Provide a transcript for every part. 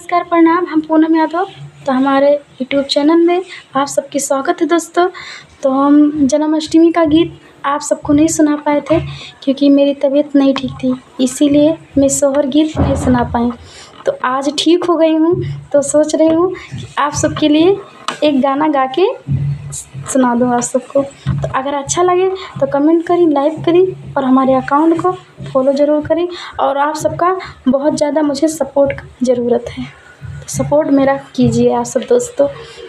नमस्कार, प्रणाम। हम पूनम यादव। तो हमारे यूट्यूब चैनल में आप सबकी स्वागत है दोस्तों। तो हम जन्माष्टमी का गीत आप सबको नहीं सुना पाए थे क्योंकि मेरी तबीयत नहीं ठीक थी, इसीलिए मैं सोहर गीत नहीं सुना पाई। तो आज ठीक हो गई हूँ तो सोच रही हूँ कि आप सबके लिए एक गाना गा के सुना दूँ आप सबको। तो अगर अच्छा लगे तो कमेंट करें, लाइक करें और हमारे अकाउंट को फॉलो ज़रूर करें। और आप सबका बहुत ज़्यादा मुझे सपोर्ट की ज़रूरत है, तो सपोर्ट मेरा कीजिए आप सब दोस्तों।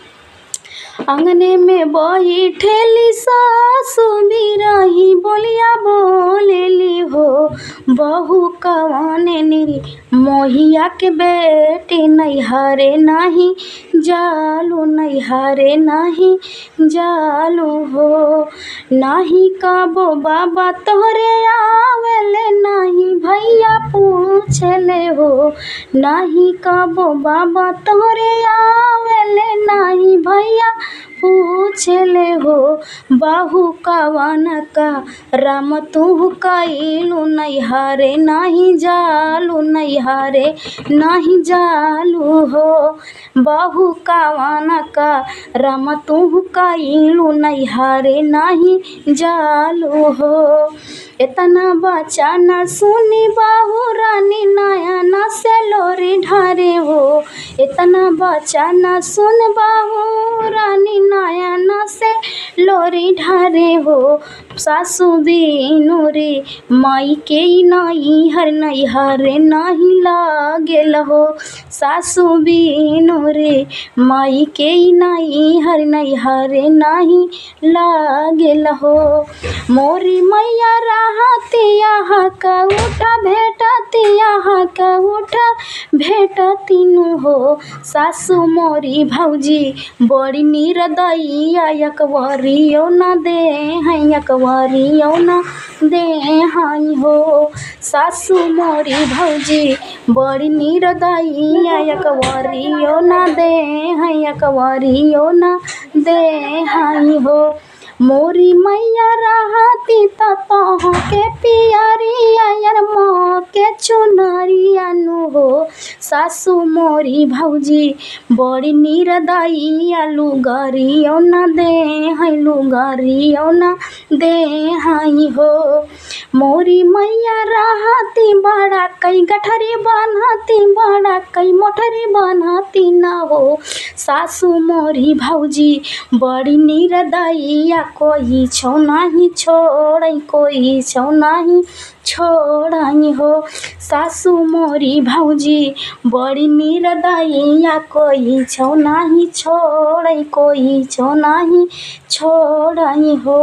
अंगने में बैठेली सासु बिरही बोलिया बोलेली हो, बहू कवने निरी मोहिया के बेटी नैहरे नहीं जालू, नैहरे नहीं जालू हो। नाही कबो बाबा तोहरे आवेले, नहीं भैया पूछले हो। नाही कबो बाबा तोहरे आवेले, नहीं भैया पूछले हो। बाहू कवन का राम तू कइलू, नैहरे नहीं जालू, नैहरे नहीं जालू हो। बाहू कवन का राम तू कइलू, नैहरे नहीं जालू हो। इतना बच्चा न सुनी बाहू रानी नयना से लोरी ढारे हो। इतना बच्चा न सुन बाहू रानी नयना से लोरी ढारे हो। सासु बिनु रे माई के नैहर, नैहरे नहीं लागेल हो। सासु बिनु रे माई के नैहर, नैहरे नहीं लागेल हो। मोरी मैया रहतिया का उठा भेटतिया का उठा भेटतिनु हो। सासु मोरी भौजी बड़ी निर्दयिया, यकवरियो न दे हैं, यकवरियो न दे हैं हो। सासु मोरी भौजी बड़ी निर्दयिया, यकवरियो न दे हैं, यकवरियो न दे हैं हो। मोरी मैया रहती तह के पियरिया, यार माँ के चुनरिया नु हो। सासु मोरी भौजी बड़ी निर्दयिया, लुगरियो न दे हैं, लुगरियो न दे हैं हो। मोरी मैया रहती बड़ा कई गठरी बनती, बड़ा कई मोठरी बनती न हो। सासु मोरी भौजी बड़ी निर्दयिया, कोई छौ नहीं छोड़ई, कोई छौ नहीं छोड़ई हो। सासु मोरी भौजी बड़ी निर्दयिया, कोई छौ नहीं छोड़ई, कोई छौ नहीं छोड़ई हो।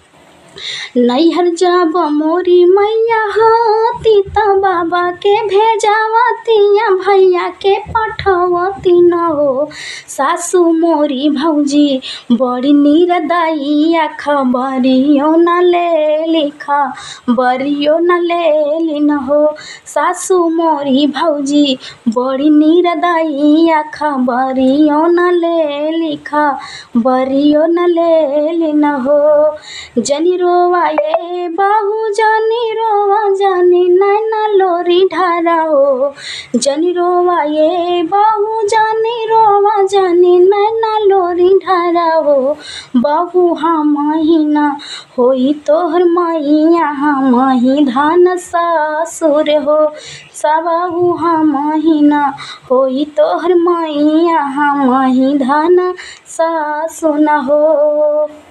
नैहर जब मोरी मैया होती त बाबा के भेजावतिया, भैया के पठवती न हो। सासु मोरी भौजी बड़ी निर्दयिया, खबरियो न ले लिखा, बरियो न ले लिन हो। सासु मोरी भौजी बड़ी निर्दयिया, खबरियो न ले लिखा, बरियो न ले लिन हो। जनी रोवा ये बाहू जानी रोवा, जानी नैना लोरी ढारा हो। जनी रोवा ये बाहू जानी रोवा, जानी नैना लोरी ढारा हो। बाहू हम महीना होई तोहर मैया, हम ही धान सासुर हो। सबहू हम महीना होई तोहर मैया, हम ही धान सासुर हो।